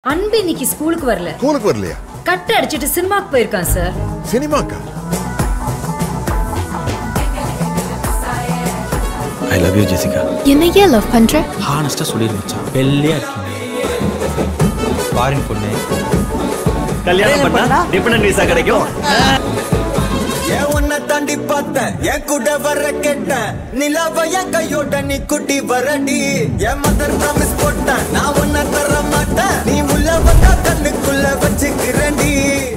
அன்பு இன்னைக்கு ஸ்கூலுக்கு வரல. ஸ்கூலுக்கு வரலையா? கட் அடிச்சிட்டு சினிமாக்கு போயிருக்கான் சார். சினிமாக்கா? I love you Jessica. என்னையே லவ் பண்ற? ஹானஸ்டா சொல்லிரு மச்சான். வெள்ளையா இருக்கீங்க. ஃபாரின் பொண்ணு. கல்யாணம் பண்ணா டிபெண்டன்ட் விசா கிடைக்கும். ஏன் உன்னை தாண்டி பார்த்தேன், என் கூட வர கேட்டேன், நிலாவ என் கையோட நீ குட்டி வரடி. என் மதர் ப்ராமிஸ் போட்டேன், நான் உன்னை தர மாட்டேன், நீ உள்ள வந்தா கண்ணுக்குள்ள வச்சுக்கிறேன்டி.